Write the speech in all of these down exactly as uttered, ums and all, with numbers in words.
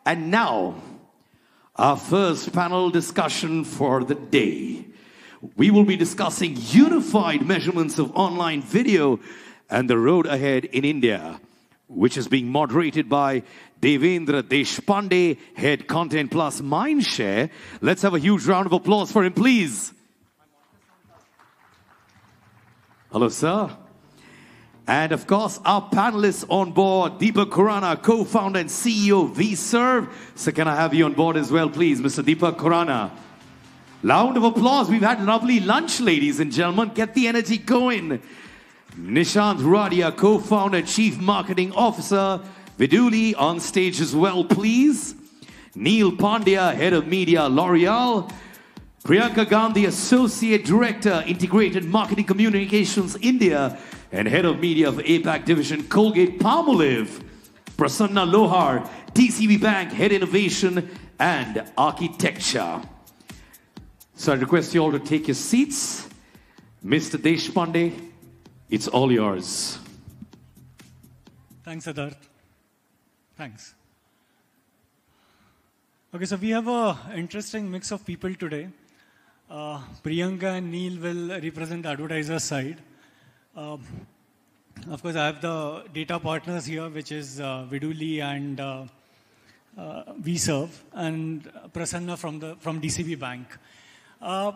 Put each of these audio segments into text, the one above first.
And now, our first panel discussion for the day. We will be discussing unified measurements of online video and the road ahead in India, which is being moderated by Devendra Deshpande, Head Content Plus Mindshare. Let's have a huge round of applause for him, please. Hello, sir. And of course, our panelists on board, Deepak Khurana, co-founder and C E O of vServe. So can I have you on board as well, please, Mister Deepak Khurana? Round of applause. We've had lovely lunch, ladies and gentlemen. Get the energy going. Nishant Radia, co-founder and chief marketing officer. Viduli on stage as well, please. Neil Pandya, head of media, L'Oreal. Priyanka Gandhi, associate director, integrated marketing communications, India, and head of media of APAC division, Colgate-Palmolive. Prasanna Lohar, T C B Bank, head innovation and architecture. So I request you all to take your seats. Mister Deshpande, it's all yours. Thanks, Siddharth. Thanks. Okay, so we have an interesting mix of people today. Uh, Priyanka and Neil will represent the advertiser side. Um, of course, I have the data partners here, which is uh, Viduli and uh, uh, vServe, and Prasanna from the from D C B Bank. Uh,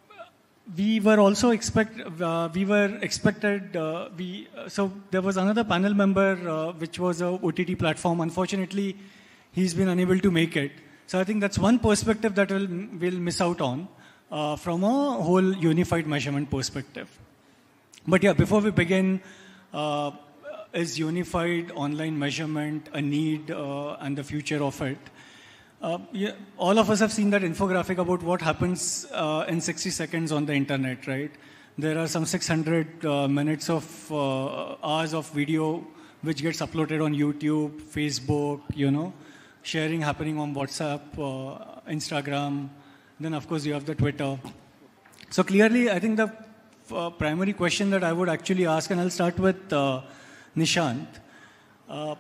we were also expect uh, we were expected uh, we uh, so there was another panel member uh, which was a O T T platform. Unfortunately, he's been unable to make it. So I think that's one perspective that we'll we'll miss out on uh, from a whole unified measurement perspective. But yeah, before we begin, uh, is unified online measurement a need uh, and the future of it? Uh, yeah, all of us have seen that infographic about what happens uh, in sixty seconds on the internet, right? There are some six hundred uh, minutes of uh, hours of video which gets uploaded on YouTube, Facebook, you know, sharing happening on WhatsApp, uh, Instagram. Then, of course, you have the Twitter. So clearly, I think the uh, primary question that I would actually ask, and I'll start with uh, Nishant. Uh,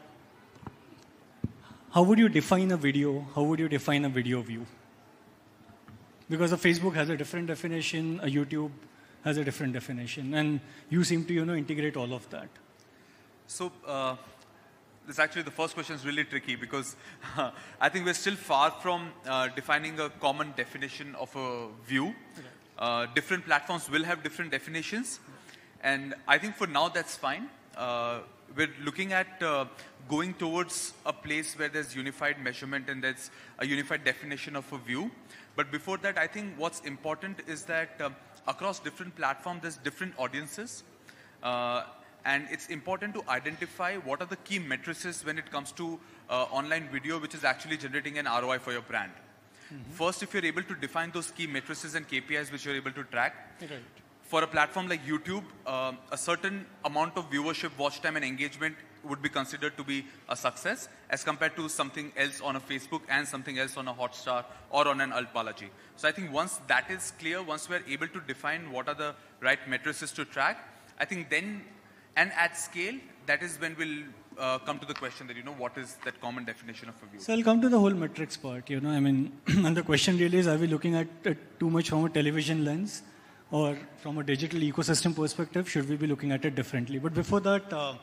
How would you define a video? How would you define a video view? Because a Facebook has a different definition, a YouTube has a different definition, and you seem to, you know, integrate all of that. So uh, this actually, the first question is really tricky because uh, I think we're still far from uh, defining a common definition of a view. Right. Uh, different platforms will have different definitions, and I think for now that's fine. Uh, we're looking at uh, going towards a place where there's unified measurement and there's a unified definition of a view. But before that, I think what's important is that uh, across different platforms, there's different audiences. Uh, and it's important to identify what are the key matrices when it comes to uh, online video, which is actually generating an R O I for your brand. Mm-hmm. First, if you're able to define those key matrices and K P Is which you're able to track, right. For a platform like YouTube, uh, a certain amount of viewership, watch time, and engagement would be considered to be a success as compared to something else on a Facebook and something else on a Hotstar or on an Alt Balaji. So I think once that is clear, once we're able to define what are the right matrices to track, I think then, and at scale, that is when we'll uh, come to the question that, you know, what is that common definition of a view? So I'll come to the whole metrics part, you know, I mean, and the question really is, are we looking at it too much from a television lens? Or from a digital ecosystem perspective, should we be looking at it differently? But before that, uh,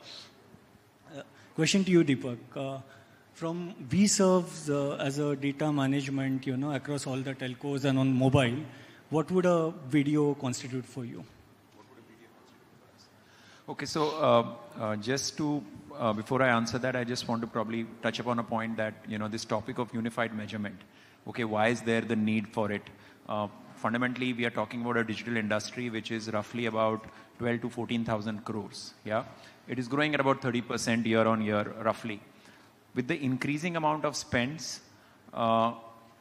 uh, question to you, Deepak. Uh, from vServe's uh, as a data management, you know, across all the telcos and on mobile, what would a video constitute for you? What would a video constitute for us? Okay, so uh, uh, just to, uh, before I answer that, I just want to probably touch upon a point that, you know, this topic of unified measurement. Okay, why is there the need for it? Uh, Fundamentally, we are talking about a digital industry which is roughly about twelve to fourteen thousand crores. Yeah, it is growing at about thirty percent year on year, roughly. With the increasing amount of spends, uh,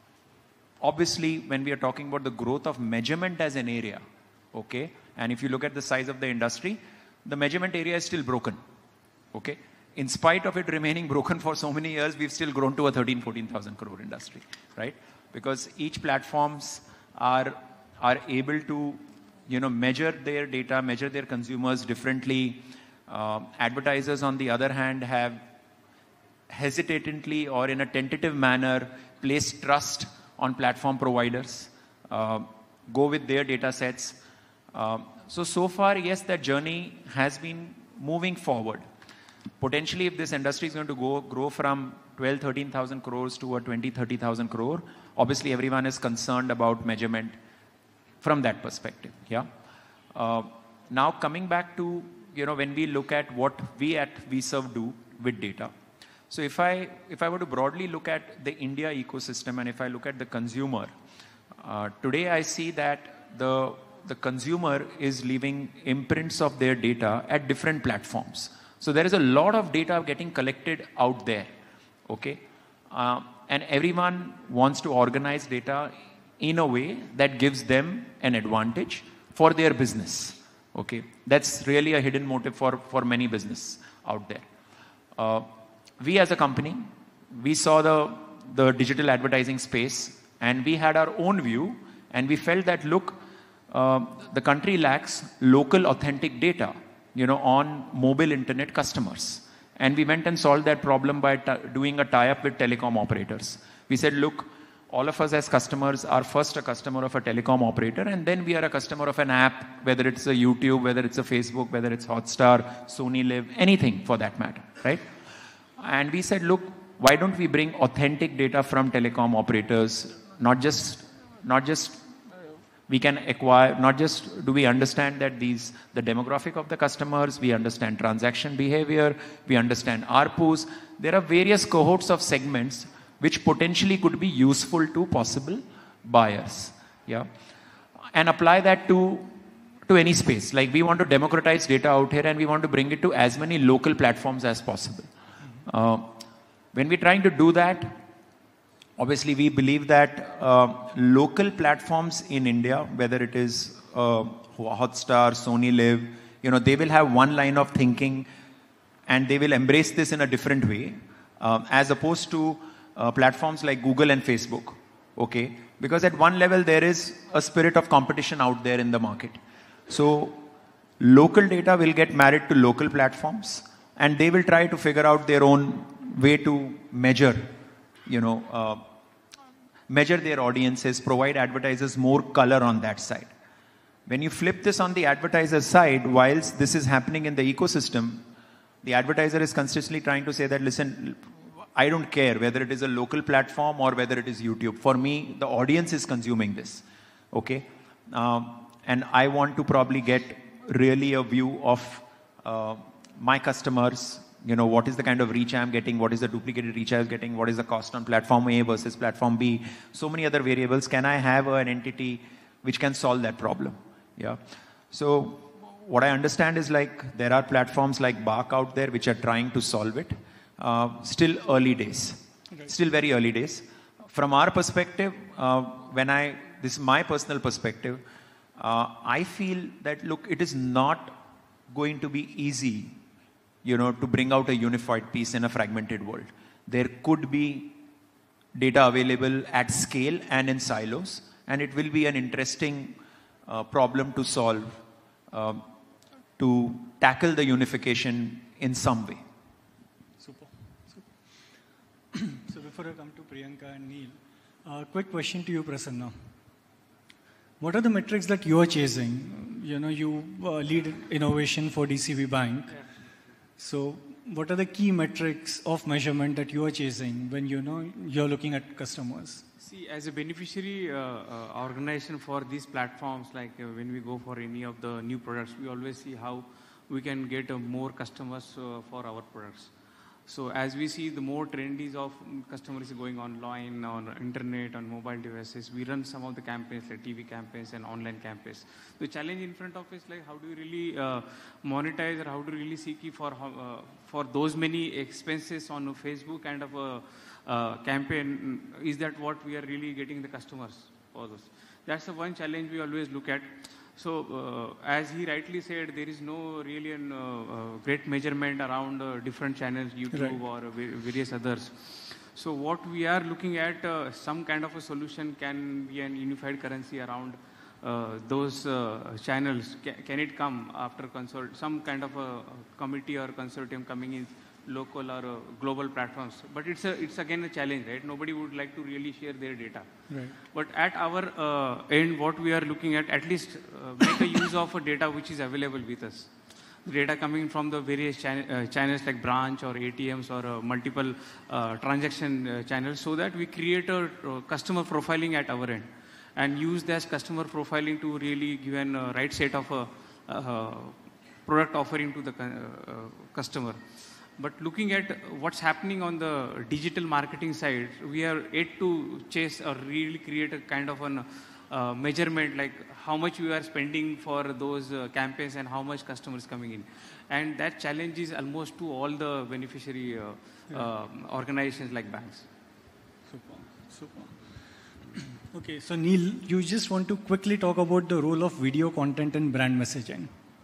obviously, when we are talking about the growth of measurement as an area, okay, and if you look at the size of the industry, the measurement area is still broken. Okay, in spite of it remaining broken for so many years, we've still grown to a thirteen, fourteen thousand crore industry, right? Because each platforms are are able to, you know, measure their data, measure their consumers differently. Uh, advertisers, on the other hand, have hesitantly or in a tentative manner place trust on platform providers, uh, go with their data sets. Uh, so, so far, yes, that journey has been moving forward. Potentially, if this industry is going to go grow from twelve, thirteen thousand crores to a twenty, thirty thousand crore, obviously everyone is concerned about measurement from that perspective. Yeah. Uh, now coming back to, you know, when we look at what we at VServe do with data. So if I if I were to broadly look at the India ecosystem and if I look at the consumer, uh, today I see that the the consumer is leaving imprints of their data at different platforms. So there is a lot of data getting collected out there, okay? Uh, and everyone wants to organize data in a way that gives them an advantage for their business, okay? That's really a hidden motive for, for many business out there. Uh, we as a company, we saw the, the digital advertising space and we had our own view and we felt that, look, uh, the country lacks local authentic data, you know, on mobile internet customers. And we went and solved that problem by doing a tie-up with telecom operators. We said, look, all of us as customers are first a customer of a telecom operator, and then we are a customer of an app, whether it's a YouTube, whether it's a Facebook, whether it's Hotstar, Sony Live, anything for that matter, right? And we said, look, why don't we bring authentic data from telecom operators, not just, not just we can acquire, not just do we understand that these, the demographic of the customers, we understand transaction behavior, we understand A R P Us. There are various cohorts of segments which potentially could be useful to possible buyers, yeah? And apply that to, to any space. Like we want to democratize data out here and we want to bring it to as many local platforms as possible. Uh, when we're trying to do that, obviously, we believe that uh, local platforms in India, whether it is uh, Hotstar, Sony Live, you know, they will have one line of thinking and they will embrace this in a different way, uh, as opposed to uh, platforms like Google and Facebook, okay? Because at one level, there is a spirit of competition out there in the market. So local data will get married to local platforms and they will try to figure out their own way to measure, you know, uh, measure their audiences, provide advertisers more color on that side. When you flip this on the advertiser side, whilst this is happening in the ecosystem, the advertiser is consistently trying to say that, listen, I don't care whether it is a local platform or whether it is YouTube. For me, the audience is consuming this, okay? Um, and I want to probably get really a view of uh, my customers. You know, what is the kind of reach I'm getting? What is the duplicated reach I'm getting? What is the cost on platform A versus platform B? So many other variables. Can I have an entity which can solve that problem? Yeah. So what I understand is like there are platforms like Bark out there which are trying to solve it. Uh, still early days. Okay. Still very early days. From our perspective, uh, when I, this is my personal perspective, uh, I feel that, look, it is not going to be easy, you know, to bring out a unified piece in a fragmented world. There could be data available at scale and in silos, and it will be an interesting uh, problem to solve, uh, to tackle the unification in some way. Super. Super. So before I come to Priyanka and Neil, a uh, quick question to you, Prasanna. What are the metrics that you are chasing? You know, you uh, lead innovation for D C B Bank. Yeah. So what are the key metrics of measurement that you are chasing when you know you're looking at customers? See, as a beneficiary uh, uh, organization for these platforms, like uh, when we go for any of the new products, we always see how we can get uh, more customers uh, for our products. So as we see the more trendies of customers going online, on internet, on mobile devices, we run some of the campaigns like T V campaigns and online campaigns. The challenge in front of us is like how do you really uh, monetize or how do you really seek for uh, for those many expenses on Facebook kind of a uh, campaign? Is that what we are really getting the customers for those? That's the one challenge we always look at. So, uh, as he rightly said, there is no really an, uh, uh, great measurement around uh, different channels, YouTube right. or uh, various others. So, what we are looking at, uh, some kind of a solution can be an unified currency around uh, those uh, channels. Can, can it come after consult, some kind of a committee or consortium coming in, local or uh, global platforms. But it's a, it's again a challenge, right? Nobody would like to really share their data. Right. But at our uh, end, what we are looking at, at least uh, make a use of a data which is available with us. Data coming from the various chan uh, channels like branch or A T Ms or uh, multiple uh, transaction uh, channels, so that we create a uh, customer profiling at our end and use this customer profiling to really give an uh, right set of a uh, uh, product offering to the uh, uh, customer. But looking at what's happening on the digital marketing side, we are yet to chase or really create a kind of an uh, measurement, like how much we are spending for those uh, campaigns and how much customers coming in. And that challenge is almost to all the beneficiary uh, yeah. uh, organizations like banks. Super, super. Okay, so Neil, you just want to quickly talk about the role of video content in brand messaging.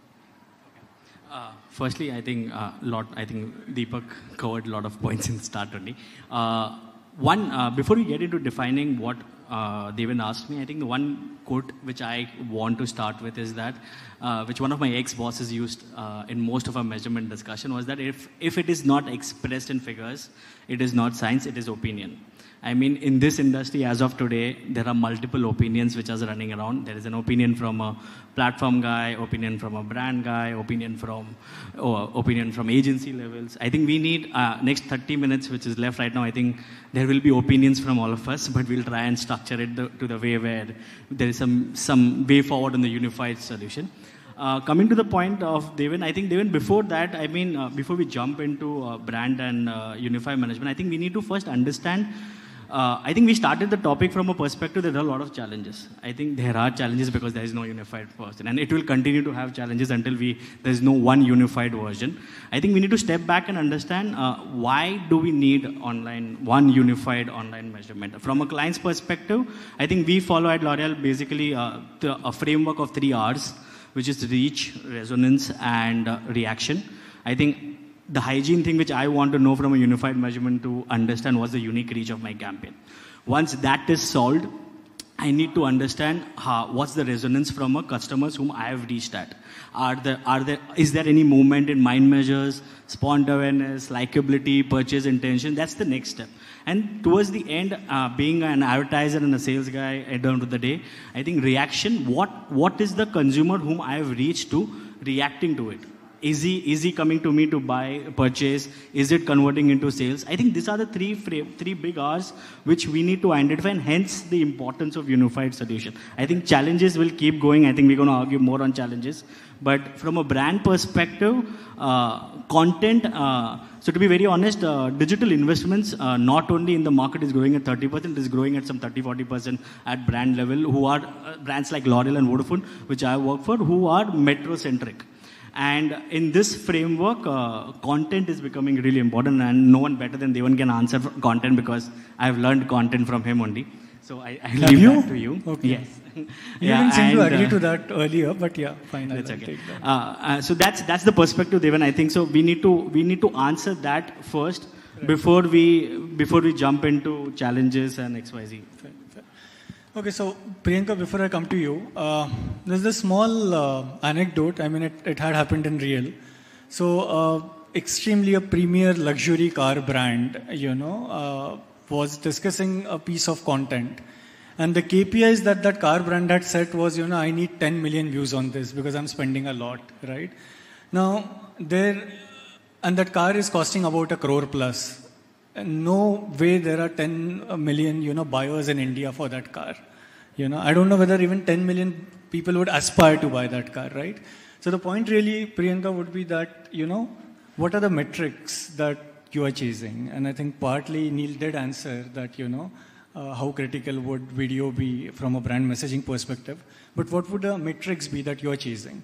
Uh, firstly, I think uh, lot. I think Deepak covered a lot of points in the start only. Uh, one, uh, before we get into defining what uh, Devan asked me, I think the one quote which I want to start with is that, uh, which one of my ex-bosses used uh, in most of our measurement discussion, was that if if it is not expressed in figures, it is not science, it is opinion. I mean, in this industry, as of today, there are multiple opinions which are running around. There is an opinion from a platform guy, opinion from a brand guy, opinion from oh, opinion from agency levels. I think we need, uh, next thirty minutes, which is left right now, I think there will be opinions from all of us, but we'll try and structure it the, to the way where there is some, some way forward on the unified solution. Uh, coming to the point of Devan, I think Devan, before that, I mean, uh, before we jump into uh, brand and uh, unified management, I think we need to first understand. Uh, I think we started the topic from a perspective that there are a lot of challenges. I think there are challenges because there is no unified person, and it will continue to have challenges until we there is no one unified version. I think we need to step back and understand uh, why do we need online one unified online measurement. From a client's perspective, I think we follow at L'Oreal basically uh, the, a framework of three R's, which is reach, resonance, and uh, reaction. I think the hygiene thing which I want to know from a unified measurement to understand what's the unique reach of my campaign. Once that is solved, I need to understand how, what's the resonance from a customers whom I have reached at. Are there, are there, is there any movement in mind measures, spont awareness, likability, purchase intention? That's the next step. And towards the end, uh, being an advertiser and a sales guy at the end of the day, I think reaction, what, what is the consumer whom I have reached to reacting to it? Is he, is he coming to me to buy, purchase? Is it converting into sales? I think these are the three, frame, three big R's which we need to identify, and hence the importance of unified solution. I think challenges will keep going. I think we're going to argue more on challenges. But from a brand perspective, uh, content, uh, so to be very honest, uh, digital investments, uh, not only in the market is growing at thirty percent, it is growing at some thirty to forty percent at brand level, who are uh, brands like L'Oreal and Vodafone, which I work for, who are metro-centric. And in this framework, uh, content is becoming really important, and no one better than Devan can answer for content because I've learned content from him only. So I, I leave you? that to you. Okay. Yes. You yeah, didn't seem and, to agree uh, to that earlier, but yeah, fine. That's I'll okay. take that. Uh, uh, so that's that's the perspective, Devan. I think so. We need to we need to answer that first right. before we before we jump into challenges and X Y Z. Fair, fair. Okay, so Priyanka, before I come to you, uh, there's this small uh, anecdote. I mean, it, it had happened in real. So, uh, extremely a premier luxury car brand, you know, uh, was discussing a piece of content. And the K P Is that that car brand had set was, you know, I need ten million views on this because I'm spending a lot, right? Now, there, and that car is costing about a crore plus. And no way there are ten million, you know, buyers in India for that car. You know, I don't know whether even ten million people would aspire to buy that car, right? So the point really, Priyanka, would be that, you know, what are the metrics that you are chasing? And I think partly Neil did answer that, you know, uh, how critical would video be from a brand messaging perspective. But what would the metrics be that you are chasing?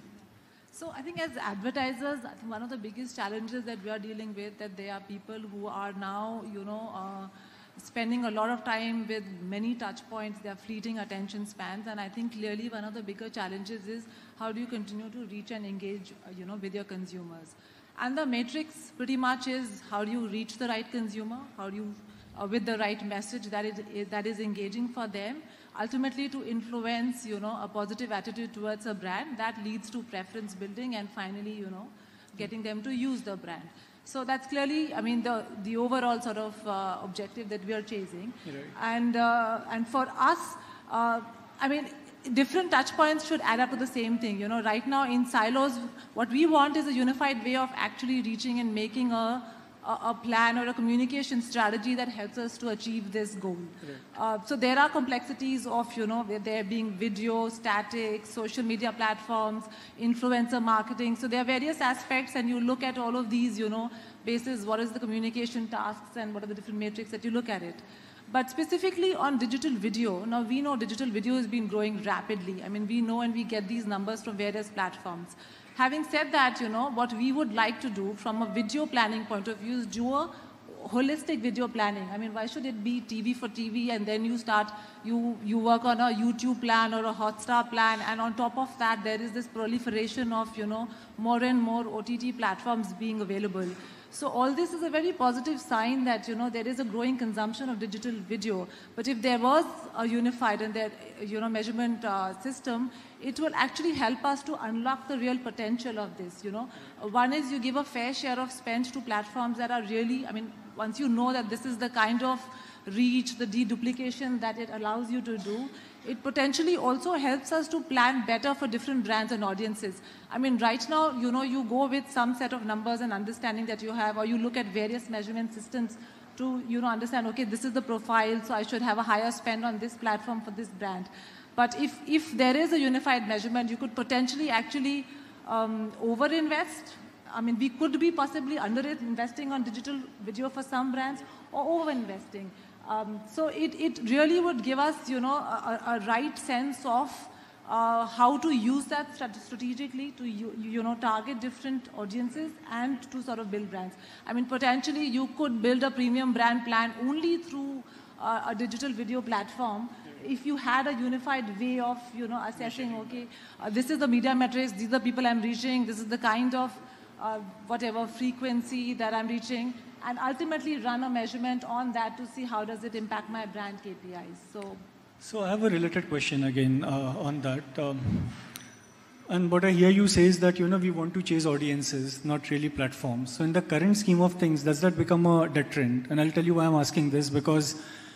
So I think as advertisers, I think one of the biggest challenges that we are dealing with, that there are people who are now, you know, uh, spending a lot of time with many touch points, their fleeting attention spans, and I think clearly one of the bigger challenges is how do you continue to reach and engage, uh, you know, with your consumers. And the matrix pretty much is how do you reach the right consumer, how do you, uh, with the right message that is, that is engaging for them, ultimately to influence, you know, a positive attitude towards a brand that leads to preference building and finally, you know, getting them to use the brand. So that's clearly, I mean, the, the overall sort of uh, objective that we are chasing. Right. And, uh, and for us, uh, I mean, different touch points should add up to the same thing. You know, right now in silos, what we want is a unified way of actually reaching and making a, a, a plan or a communication strategy that helps us to achieve this goal. Right. Uh, so there are complexities of, you know, there being video, static, social media platforms, influencer marketing. So there are various aspects, and you look at all of these, you know, basis what is the communication tasks and what are the different metrics that you look at it. But specifically on digital video, now we know digital video has been growing rapidly. I mean, we know and we get these numbers from various platforms. Having said that, you know, what we would like to do from a video planning point of view is do a holistic video planning. I mean, why should it be T V for T V and then you start, you, you work on a YouTube plan or a Hotstar plan, and on top of that, there is this proliferation of, you know, more and more O T T platforms being available. So all this is a very positive sign that, you know, there is a growing consumption of digital video. But if there was a unified and there, you know, measurement uh, system, it will actually help us to unlock the real potential of this, you know. One is you give a fair share of spend to platforms that are really, I mean, once you know that this is the kind of reach, the deduplication that it allows you to do, it potentially also helps us to plan better for different brands and audiences. I mean, right now, you know, you go with some set of numbers and understanding that you have, or you look at various measurement systems to, you know, understand, okay, this is the profile, so I should have a higher spend on this platform for this brand. But if, if there is a unified measurement, you could potentially actually um, over-invest. I mean, we could be possibly under-investing on digital video for some brands, or over-investing. Um, so it, it really would give us, you know, a, a right sense of uh, how to use that strategically to, you, you know, target different audiences and to sort of build brands. I mean, potentially you could build a premium brand plan only through uh, a digital video platform if you had a unified way of, you know, assessing, okay, uh, this is the media metrics, these are the people I'm reaching, this is the kind of uh, whatever frequency that I'm reaching, and ultimately run a measurement on that to see how does it impact my brand K P Is. So, so I have a related question again uh, on that. Um, and what I hear you say is that, you know, we want to chase audiences, not really platforms. So in the current scheme of things, does that become a deterrent? And I'll tell you why I'm asking this, because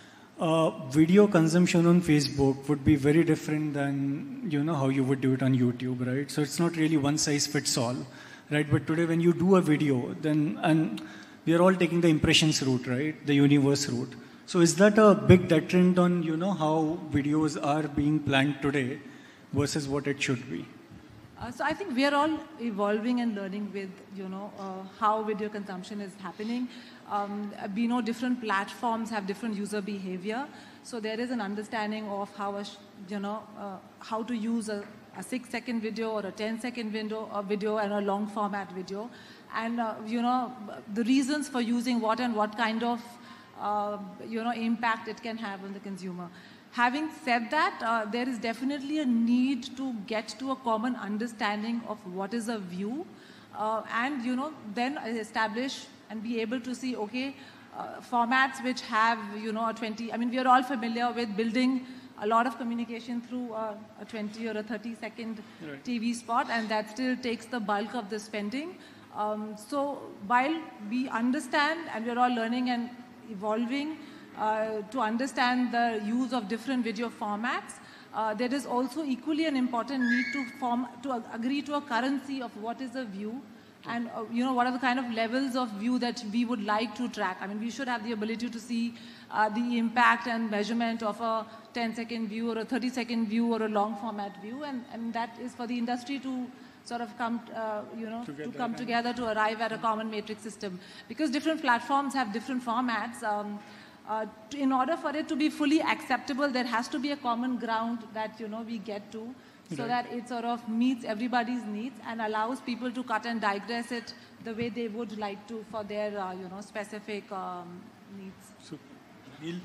uh, video consumption on Facebook would be very different than, you know, how you would do it on YouTube, right? So it's not really one size fits all, right? But today when you do a video, then, and we are all taking the impressions route, right? The universe route. So is that a big deterrent on, you know, how videos are being planned today versus what it should be? Uh, so I think we are all evolving and learning with, you know, uh, how video consumption is happening. Um, we know different platforms have different user behavior. So there is an understanding of how, a, you know, uh, how to use a, a six second video or a ten second video, a video and a long format video. And, uh, you know, the reasons for using what and what kind of, uh, you know, impact it can have on the consumer. Having said that, uh, there is definitely a need to get to a common understanding of what is a view, uh, and, you know, then establish and be able to see, okay, uh, formats which have, you know, a twenty, I mean, we are all familiar with building a lot of communication through a, a twenty or a thirty second right. T V spot, and that still takes the bulk of the spending. Um, so while we understand and we're all learning and evolving uh, to understand the use of different video formats, uh, there is also equally an important need to form, to ag agree to a currency of what is a view and, uh, you know, what are the kind of levels of view that we would like to track. I mean, we should have the ability to see uh, the impact and measurement of a ten second view or a thirty second view or a long format view, and, and that is for the industry to sort of come, uh, you know, together, to come together to arrive at a common matrix system. Because different platforms have different formats, um, uh, to, in order for it to be fully acceptable, there has to be a common ground that, you know, we get to, so right. that it sort of meets everybody's needs and allows people to cut and digress it the way they would like to for their, uh, you know, specific um, needs. So, Neil?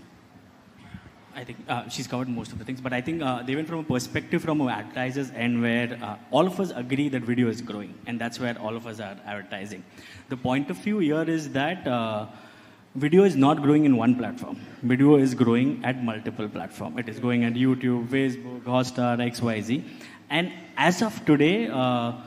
I think uh, she's covered most of the things, but I think uh, they went from a perspective from advertisers and where uh, all of us agree that video is growing, and that's where all of us are advertising. The point of view here is that uh, video is not growing in one platform. Video is growing at multiple platforms. It is going at YouTube, Facebook, Hotstar, X Y Z. And as of today, uh,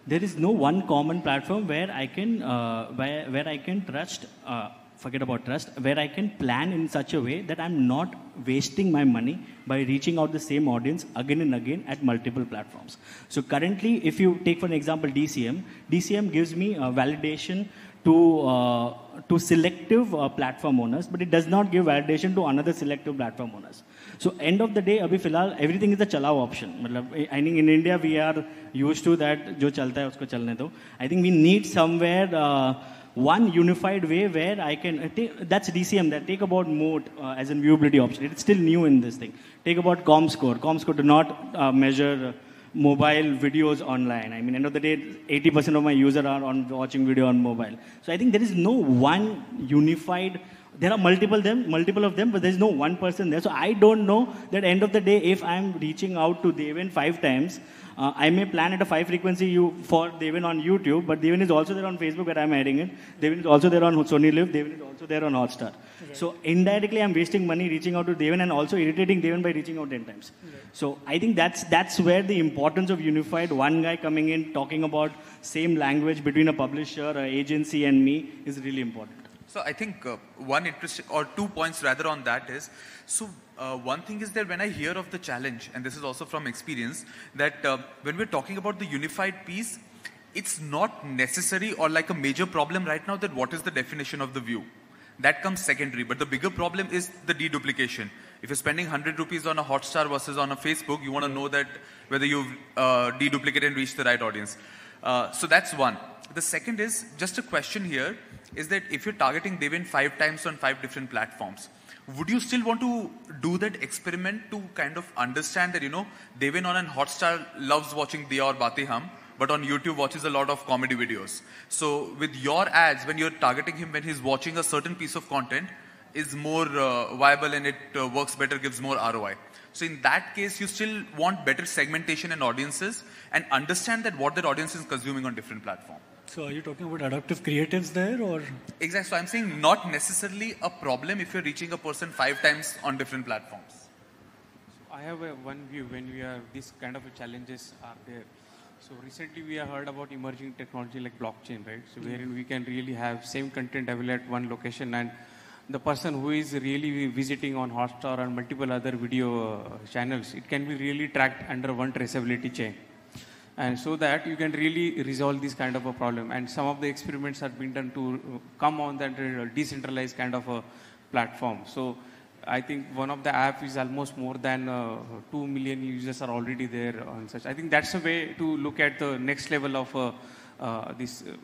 there is no one common platform where I can, uh, where, where I can trust, uh, forget about trust, where I can plan in such a way that I'm not wasting my money by reaching out the same audience again and again at multiple platforms. So currently, if you take for an example D C M, D C M gives me a validation to, uh, to selective uh, platform owners, but it does not give validation to another selective platform owners. So end of the day, abhi filhal, everything is a chalao option. I think in India, we are used to that, jo chalta hai, usko chalne do. I think we need somewhere uh, one unified way where I can, take, that's D C M, that take about mode uh, as a viewability option. It's still new in this thing. Take about ComScore. ComScore do not uh, measure mobile videos online. I mean, end of the day, eighty percent of my users are on watching video on mobile. So I think there is no one unified, there are multiple them, multiple of them, but there's no one person there. So I don't know that end of the day, if I'm reaching out to Devin five times, Uh, I may plan at a five frequency you for Devin on YouTube, but Devin is also there on Facebook where I'm adding it. Devin is also there on Sony Live. Devin is also there on Hotstar. Okay. So indirectly, I'm wasting money reaching out to Devin and also irritating Devin by reaching out ten times. Okay. So I think that's that's where the importance of unified one guy coming in talking about same language between a publisher, an agency, and me is really important. So I think uh, one interesting or two points rather on that is so. Uh, one thing is that when I hear of the challenge, and this is also from experience, that uh, when we're talking about the unified piece, it's not necessary or like a major problem right now that what is the definition of the view. That comes secondary, but the bigger problem is the deduplication. If you're spending one hundred rupees on a Hotstar versus on a Facebook, you want to know that whether you've uh, deduplicated and reached the right audience. Uh, so that's one. The second is, just a question here, is that if you're targeting Devin five times on five different platforms, would you still want to do that experiment to kind of understand that, you know, Devin on an Hotstar loves watching Diya aur Baatein Hum, but on YouTube watches a lot of comedy videos. So with your ads, when you're targeting him when he's watching a certain piece of content, is more uh, viable and it uh, works better, gives more R O I. So in that case, you still want better segmentation and audiences and understand that what that audience is consuming on different platforms. So are you talking about adaptive creatives there or? Exactly. So I'm saying not necessarily a problem if you're reaching a person five times on different platforms. So I have a one view when we are, these kind of challenges are there. So recently we have heard about emerging technology like blockchain, right? So wherein we can really have same content available at one location and the person who is really visiting on Hotstar and multiple other video uh, channels, it can be really tracked under one traceability chain. And so that you can really resolve this kind of a problem. And some of the experiments have been done to come on that decentralized kind of a platform. So I think one of the apps is almost more than uh, two million users are already there on such. I think that's a way to look at the next level of uh, uh, this, uh,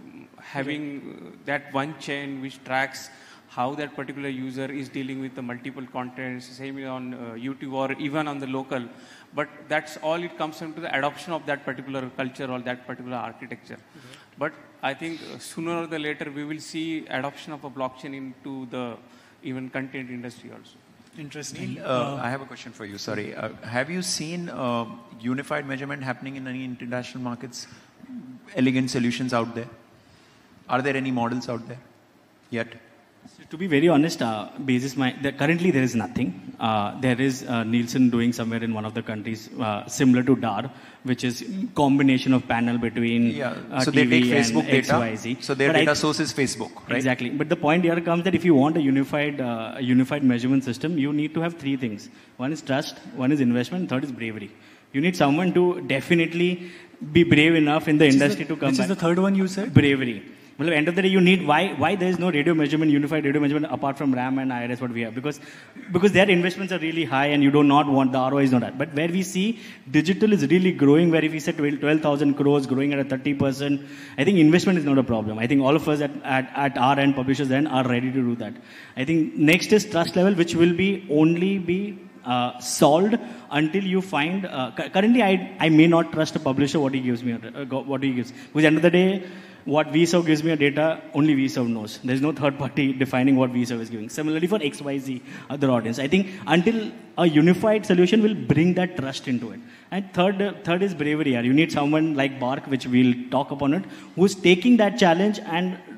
having that one chain which tracks how that particular user is dealing with the multiple contents, same on uh, YouTube or even on the local. But that's all it comes down to the adoption of that particular culture or that particular architecture. Mm-hmm. But I think uh, sooner or the later we will see adoption of a blockchain into the even content industry also. Interesting. Neil, uh, uh, I have a question for you, sorry. Uh, have you seen uh, unified measurement happening in any international markets? Elegant solutions out there? Are there any models out there yet? So to be very honest, uh, basis my, the, currently there is nothing. Uh, there is uh, Nielsen doing somewhere in one of the countries uh, similar to D A R, which is combination of panel between yeah. uh, so T V they take Facebook and data. X Y Z. So their but data I, source is Facebook, right? Exactly. But the point here comes that if you want a unified, uh, unified measurement system, you need to have three things. One is trust, one is investment, third is bravery. You need someone to definitely be brave enough in the which industry the, to come which back. Which is the third one you said? Bravery. Well, at the end of the day, you need, why, why there is no radio measurement, unified radio measurement apart from RAM and I R S, what we have? Because, because their investments are really high and you do not want, the R O I is not that. But where we see digital is really growing, where if we said twelve thousand crores growing at a thirty percent, I think investment is not a problem. I think all of us at, at, at our end, publishers end, are ready to do that. I think next is trust level, which will be only be Uh, solved until you find, uh, currently I, I may not trust a publisher what he gives me, uh, what he gives. Because at the end of the day, what vServe gives me a data, only vServe knows. There's no third party defining what vServe is giving. Similarly for X Y Z, other audience. I think until a unified solution will bring that trust into it. And third, uh, third is bravery. You need someone like Bark, which we'll talk upon it, who's taking that challenge and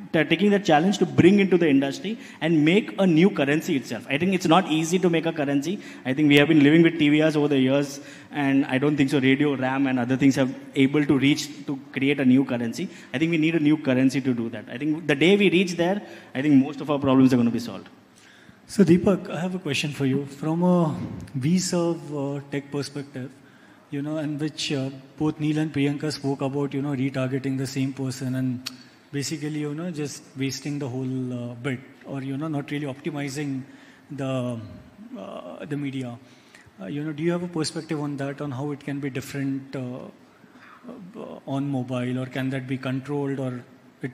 taking the challenge to bring into the industry and make a new currency itself. I think it's not easy to make a currency. I think we have been living with T V Rs over the years, and I don't think so radio, RAM, and other things have able to reach to create a new currency. I think we need a new currency to do that. I think the day we reach there, I think most of our problems are going to be solved. So Deepak, I have a question for you. From a V-Serve uh, tech perspective, you know, in which uh, both Neil and Priyanka spoke about, you know, retargeting the same person and basically, you know, just wasting the whole uh, bit, or, you know, not really optimizing the, uh, the media. Uh, you know, do you have a perspective on that, on how it can be different uh, uh, on mobile, or can that be controlled, or it?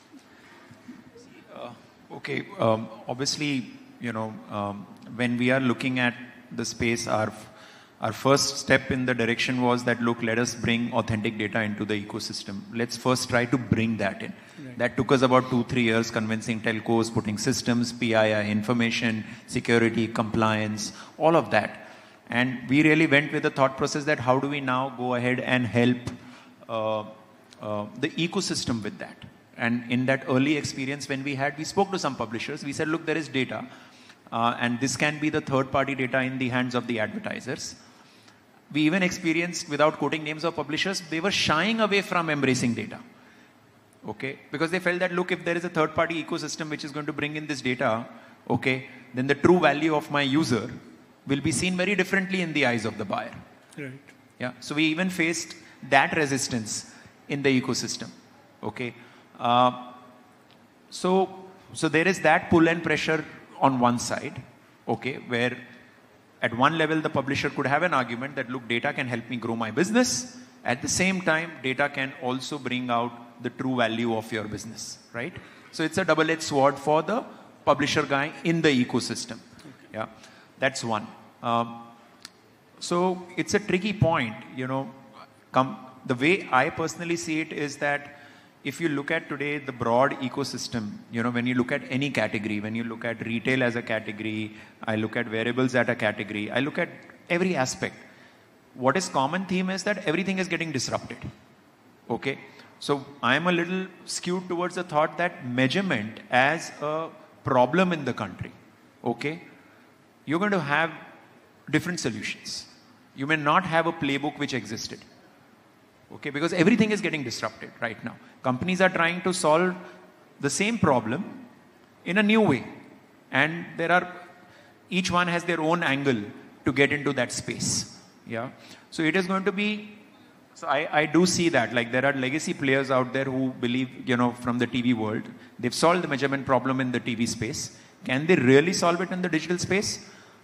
Uh, okay, um, obviously, you know, um, when we are looking at the space, our Our first step in the direction was that, look, let us bring authentic data into the ecosystem. Let's first try to bring that in. Right. That took us about two, three years, convincing telcos, putting systems, P I I, information, security, compliance, all of that. And we really went with the thought process that how do we now go ahead and help uh, uh, the ecosystem with that. And in that early experience when we had, we spoke to some publishers. We said, look, there is data. Uh, and this can be the third-party data in the hands of the advertisers. We even experienced, without quoting names of publishers, they were shying away from embracing data. Okay? Because they felt that, look, if there is a third-party ecosystem which is going to bring in this data, okay, then the true value of my user will be seen very differently in the eyes of the buyer. Right. Yeah. So we even faced that resistance in the ecosystem. Okay? Uh, so, so there is that pull and pressure on one side, okay, where at one level the publisher could have an argument that, look, data can help me grow my business. At the same time, data can also bring out the true value of your business, right? So it's a double-edged sword for the publisher guy in the ecosystem. Okay. Yeah, that's one. Um, so it's a tricky point, you know. Come, the way I personally see it is that if you look at today the broad ecosystem, you know, when you look at any category, when you look at retail as a category, I look at wearables as a category, I look at every aspect. What is common theme is that everything is getting disrupted. Okay. So I am a little skewed towards the thought that measurement as a problem in the country. Okay. You're going to have different solutions. You may not have a playbook which existed. Okay, because everything is getting disrupted right now. Companies are trying to solve the same problem in a new way. And there are, each one has their own angle to get into that space. Yeah. So it is going to be, so I, I do see that, like there are legacy players out there who believe, you know, from the T V world, they've solved the measurement problem in the T V space. Can they really solve it in the digital space?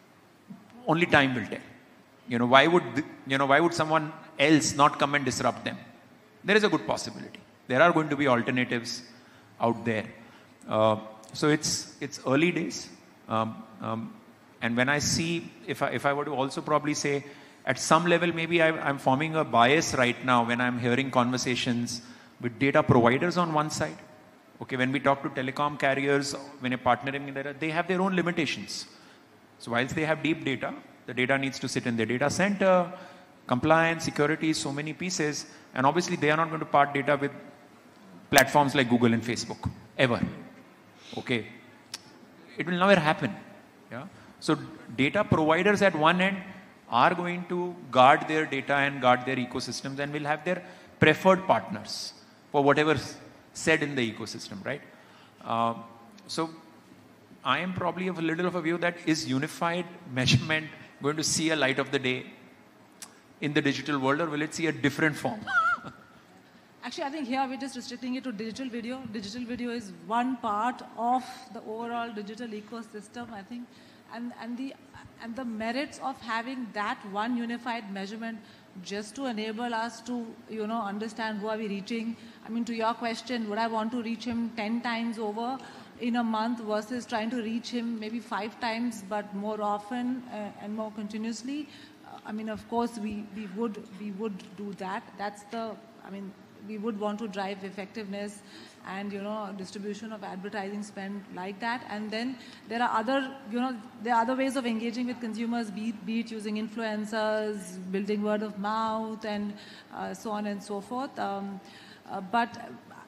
Only time will tell. You know, why would, you know, why would someone else not come and disrupt them? There is a good possibility. There are going to be alternatives out there. Uh, so it's, it's early days. Um, um, and when I see, if I, if I were to also probably say, at some level, maybe I, I'm forming a bias right now when I'm hearing conversations with data providers on one side. Okay, when we talk to telecom carriers, when you're partnering in there, they have their own limitations. So whilst they have deep data, the data needs to sit in their data center, compliance, security, so many pieces. And obviously, they are not going to part data with platforms like Google and Facebook, ever. Okay. It will never happen. Yeah. So data providers at one end are going to guard their data and guard their ecosystems and will have their preferred partners for whatever's said in the ecosystem, right? Uh, so I am probably of a little of a view that is unified measurement going to see a light of the day in the digital world, or will it see a different form? Actually, I think here we're just restricting it to digital video. Digital video is one part of the overall digital ecosystem, I think. And, and, the, and the merits of having that one unified measurement just to enable us to, you know, understand who are we reaching. I mean, to your question, would I want to reach him ten times over in a month versus trying to reach him maybe five times, but more often uh, and more continuously? Uh, I mean, of course, we, we, would, we would do that. That's the, I mean, we would want to drive effectiveness and, you know, distribution of advertising spend like that. And then there are other, you know, there are other ways of engaging with consumers, be it, be it using influencers, building word of mouth, and uh, so on and so forth. Um, uh, but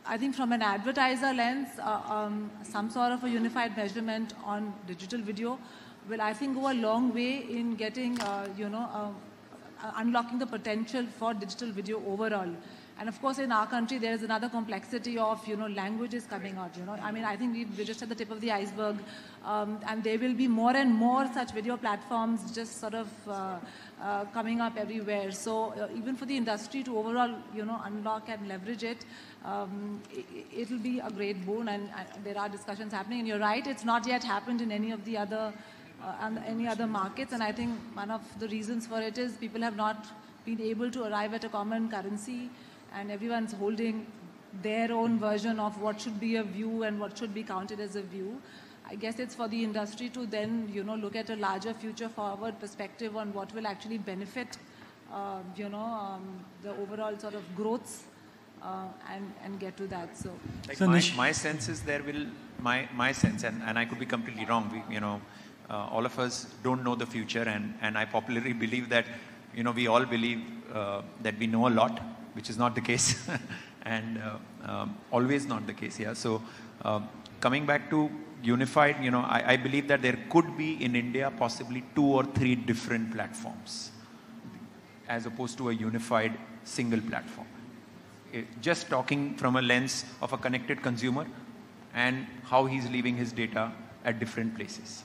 I think from an advertiser lens, uh, um, some sort of a unified measurement on digital video will, I think, go a long way in getting, uh, you know, uh, uh, unlocking the potential for digital video overall. And of course, in our country, there is another complexity of, you know, languages coming out, you know. I mean, I think we, we're just at the tip of the iceberg, um, and there will be more and more such video platforms just sort of uh, uh, coming up everywhere. So uh, even for the industry to overall, you know, unlock and leverage it, um, it will be a great boon, and uh, there are discussions happening. And you're right, it's not yet happened in any of the other, uh, and any other markets, and I think one of the reasons for it is people have not been able to arrive at a common currency, and everyone's holding their own version of what should be a view and what should be counted as a view. I guess it's for the industry to then, you know, look at a larger future forward perspective on what will actually benefit, uh, you know, um, the overall sort of growths, uh, and, and get to that. So, like so my, my sense is there will, my, my sense, and, and I could be completely wrong, we, you know, uh, all of us don't know the future, and, and I popularly believe that, you know, we all believe uh, that we know a lot, which is not the case, and uh, um, always not the case, yeah. So uh, coming back to unified, you know, I, I believe that there could be in India possibly two or three different platforms as opposed to a unified single platform. It, just talking from a lens of a connected consumer and how he's leaving his data at different places.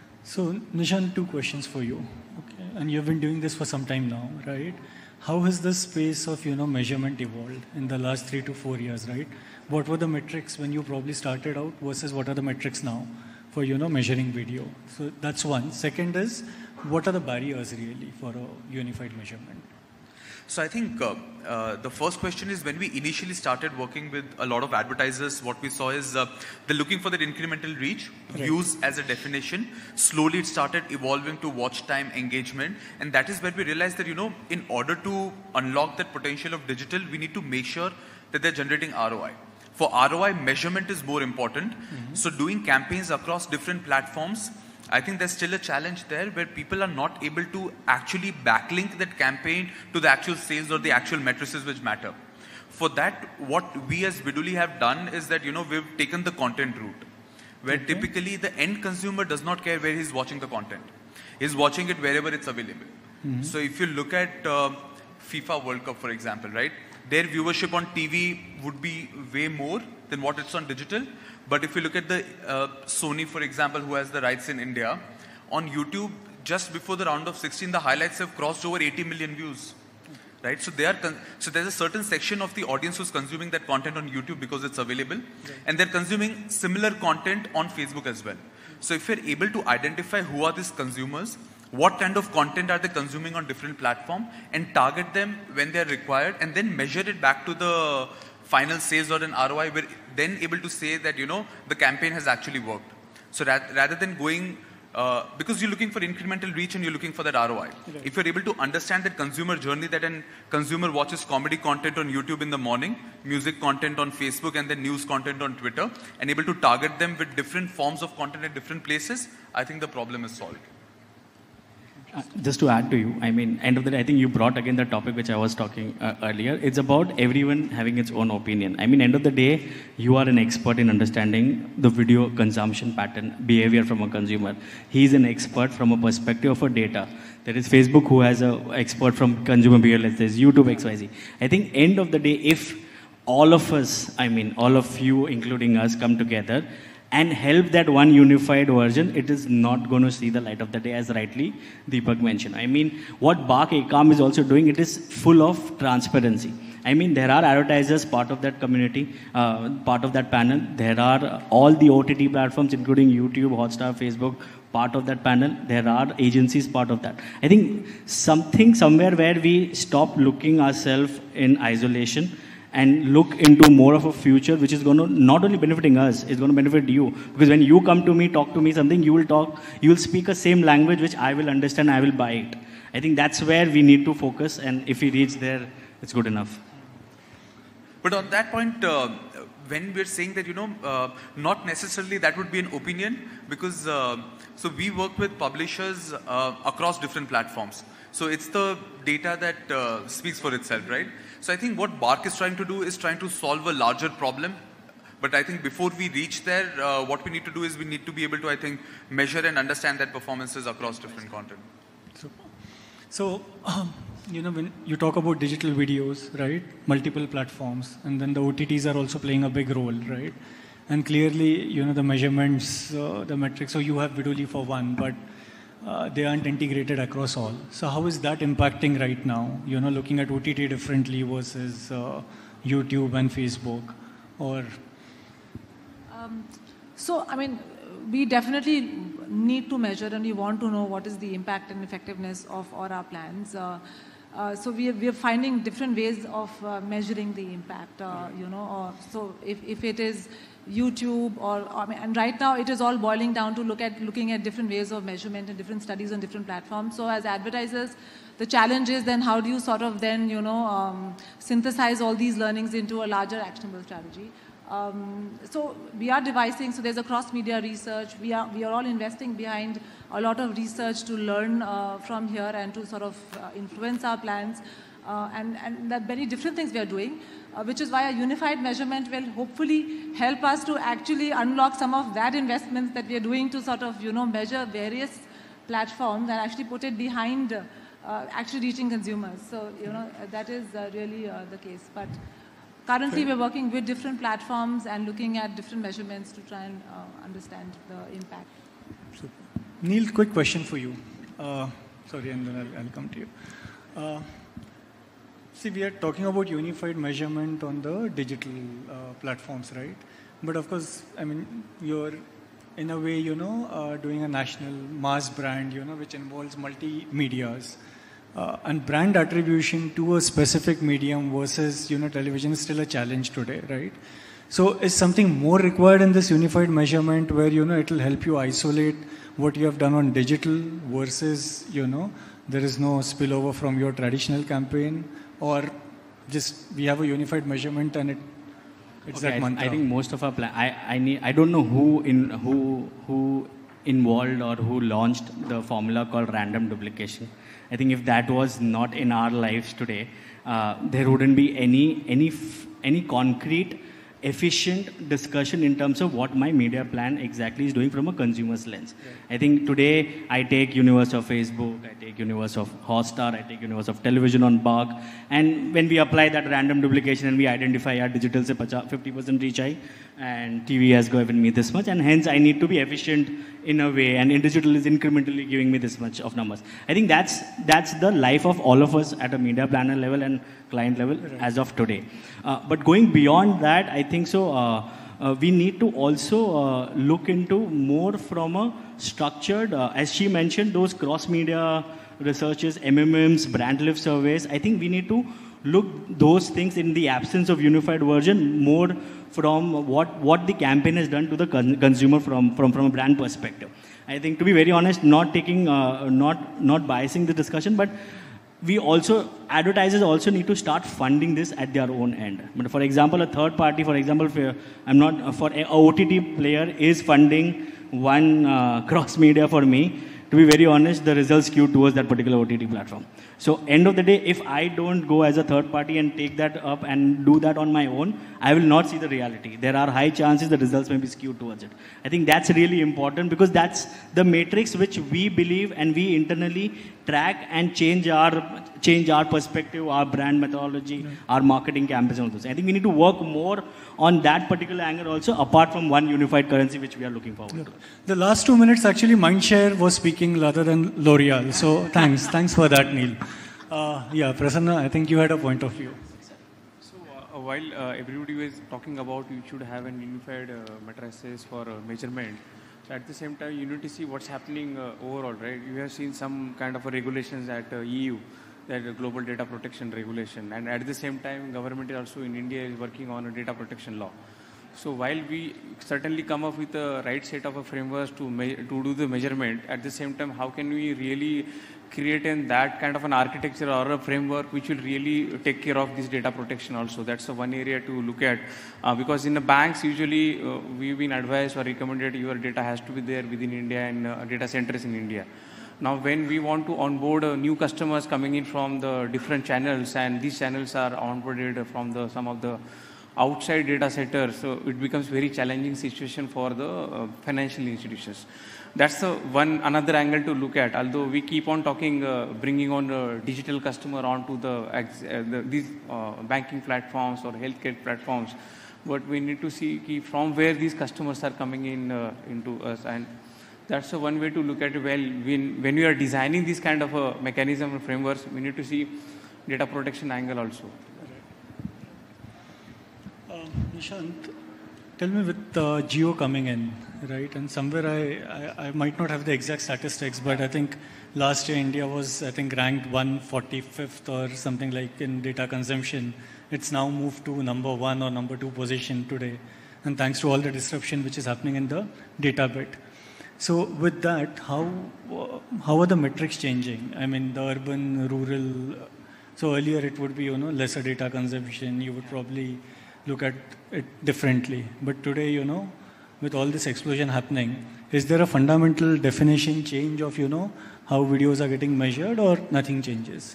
So Nishan, two questions for you. Okay, and you've been doing this for some time now, right? How has the space of, you know, measurement evolved in the last three to four years, right? What were the metrics when you probably started out versus what are the metrics now for, you know, measuring video? So that's one. Second is, what are the barriers really for a unified measurement? So I think uh, uh, the first question is, when we initially started working with a lot of advertisers, what we saw is uh, they're looking for that incremental reach, right. Views as a definition. Slowly it started evolving to watch time, engagement, and that is where we realized that, you know, in order to unlock that potential of digital, we need to make sure that they're generating R O I. For R O I, measurement is more important. Mm-hmm. So doing campaigns across different platforms, I think there's still a challenge there where people are not able to actually backlink that campaign to the actual sales or the actual matrices which matter. For that, what we as Viduli have done is that, you know, we've taken the content route, where okay. typically the end consumer does not care where he's watching the content. He's watching it wherever it's available. Mm-hmm. So if you look at uh, FIFA World Cup, for example, right? Their viewership on T V would be way more than what it's on digital. But if you look at the uh, Sony, for example, who has the rights in India, on YouTube, just before the round of sixteen, the highlights have crossed over eighty million views, right? So they are so there's a certain section of the audience who's consuming that content on YouTube because it's available, right. And they're consuming similar content on Facebook as well. So if you're able to identify who are these consumers, what kind of content are they consuming on different platforms, and target them when they're required, and then measure it back to the final sales or an R O I, we're then able to say that, you know, the campaign has actually worked. So that, rather than going, uh, because you're looking for incremental reach and you're looking for that R O I. Okay. If you're able to understand that consumer journey, that a consumer watches comedy content on YouTube in the morning, music content on Facebook, and then news content on Twitter, and able to target them with different forms of content at different places, I think the problem is solved. Uh, just to add to you, I mean, end of the day, I think you brought again the topic which I was talking uh, earlier. It's about everyone having its own opinion. I mean, end of the day, you are an expert in understanding the video consumption pattern, behavior from a consumer. He's an expert from a perspective of a data. There is Facebook who has an expert from consumer behavior. There's YouTube, X Y Z. I think end of the day, if all of us, I mean, all of you, including us, come together and help that one unified version, it is not going to see the light of the day, as rightly Deepak mentioned. I mean, what Bak Ekam is also doing, it is full of transparency. I mean, there are advertisers part of that community, uh, part of that panel. There are all the O T T platforms, including YouTube, Hotstar, Facebook, part of that panel. There are agencies part of that. I think something somewhere where we stop looking ourselves in isolation and look into more of a future which is going to not only benefiting us, it's going to benefit you. Because when you come to me, talk to me something, you will talk, you will speak a same language which I will understand, I will buy it. I think that's where we need to focus, and if we reach there, it's good enough. But on that point, uh, when we're saying that, you know, uh, not necessarily that would be an opinion, because uh, so we work with publishers uh, across different platforms. So it's the data that uh, speaks for itself, right? So I think what Bark is trying to do is trying to solve a larger problem. But I think before we reach there, uh, what we need to do is we need to be able to, I think, measure and understand that performances across different content. Super. So, um, you know, when you talk about digital videos, right? Multiple platforms, and then the O T Ts are also playing a big role, right? And clearly, you know, the measurements, uh, the metrics, so you have Viduli for one, but uh, they aren't integrated across all. So how is that impacting right now? You know, looking at O T T differently versus uh, YouTube and Facebook, or... Um, so, I mean, we definitely need to measure and we want to know what is the impact and effectiveness of all our plans. Uh, uh, so we are, we are finding different ways of uh, measuring the impact, uh, you know. Or, so if, if it is YouTube or, I mean, and right now it is all boiling down to look at looking at different ways of measurement and different studies on different platforms. So as advertisers, the challenge is then how do you sort of then, you know, um, synthesize all these learnings into a larger actionable strategy. Um, so we are devising, so there's a cross-media research. We are, we are all investing behind a lot of research to learn uh, from here and to sort of uh, influence our plans. Uh, and, and there are very different things we are doing, uh, which is why a unified measurement will hopefully help us to actually unlock some of that investments that we are doing to sort of, you know, measure various platforms and actually put it behind uh, actually reaching consumers. So, you know, that is uh, really uh, the case. But currently, we're working with different platforms and looking at different measurements to try and uh, understand the impact. Super. Neil, quick question for you. Uh, sorry, and then I'll, I'll come to you. Uh, see, we are talking about unified measurement on the digital uh, platforms, right? But of course, I mean, you're in a way, you know, uh, doing a national mass brand, you know, which involves multi-medias. Uh, and brand attribution to a specific medium versus, you know, television is still a challenge today, right? So is something more required in this unified measurement where, you know, it will help you isolate what you have done on digital versus, you know, there is no spillover from your traditional campaign, or just we have a unified measurement and it it's okay, that mantra? I, I think most of our plan, I, I need, I don't know who in, who, who involved or who launched the formula called random duplication. I think if that was not in our lives today, uh, there wouldn't be any any any concrete, efficient discussion in terms of what my media plan exactly is doing from a consumer's lens. Right. I think today I take universe of Facebook, I take universe of Hotstar, I take universe of television on Bark, and when we apply that random duplication and we identify our digital se fifty percent reach hai, and T V has given me this much, and hence I need to be efficient in a way, and in digital is incrementally giving me this much of numbers. I think that's that's the life of all of us at a media planner level and client level right. as of today. Uh, but going beyond that, I think so. Uh, uh, we need to also uh, look into more from a structured, uh, as she mentioned, those cross-media researches, M M Ms, brand lift surveys. I think we need to look those things in the absence of unified version more from what, what the campaign has done to the con consumer from, from, from a brand perspective. I think, to be very honest, not taking, uh, not, not biasing the discussion, but we also, advertisers also need to start funding this at their own end. But for example, a third party, for example, for, I'm not, for a O T T player is funding one uh, cross media for me. To be very honest, the results skew towards that particular O T T platform. So end of the day, if I don't go as a third party and take that up and do that on my own, I will not see the reality. There are high chances the results may be skewed towards it. I think that's really important because that's the matrix which we believe and we internally track and change our change our perspective, our brand methodology, right. our marketing campaigns and all those. I think we need to work more on that particular angle also, apart from one unified currency which we are looking forward yeah. to. The last two minutes, actually, Mindshare was speaking rather than L'Oreal. So thanks. Thanks for that, Neil. Uh, yeah, Prasanna, I think you had a point of view. So uh, while uh, everybody was talking about you should have an unified uh, matrices for uh, measurement, so at the same time, you need to see what's happening uh, overall, right? You have seen some kind of a regulations at uh, E U, that uh, global data protection regulation, and at the same time, government is also in India is working on a data protection law. So while we certainly come up with the right set of a frameworks to, to do the measurement, at the same time, how can we really create in that kind of an architecture or a framework which will really take care of this data protection also? That's the one area to look at. Uh, because in the banks, usually uh, we've been advised or recommended your data has to be there within India and uh, data centers in India. Now, when we want to onboard uh, new customers coming in from the different channels, and these channels are onboarded from the some of the outside data centers, so it becomes very challenging situation for the uh, financial institutions. That's the one another angle to look at. Although we keep on talking, uh, bringing on a digital customer onto the, uh, the these uh, banking platforms or healthcare platforms, but we need to see key from where these customers are coming in uh, into us, and that's the one way to look at it. Well, when when we are designing this kind of a mechanism or frameworks, we need to see data protection angle also. Nishant, tell me with uh, Jio coming in, right? And somewhere I, I, I might not have the exact statistics, but I think last year India was, I think, ranked one hundred forty-fifth or something like in data consumption. It's now moved to number one or number two position today. And thanks to all the disruption which is happening in the data bit. So with that, how, how are the metrics changing? I mean, the urban, rural, so earlier it would be, you know, lesser data consumption. You would probably look at it differently. But today, you know, with all this explosion happening, is there a fundamental definition change of, you know, how videos are getting measured, or nothing changes?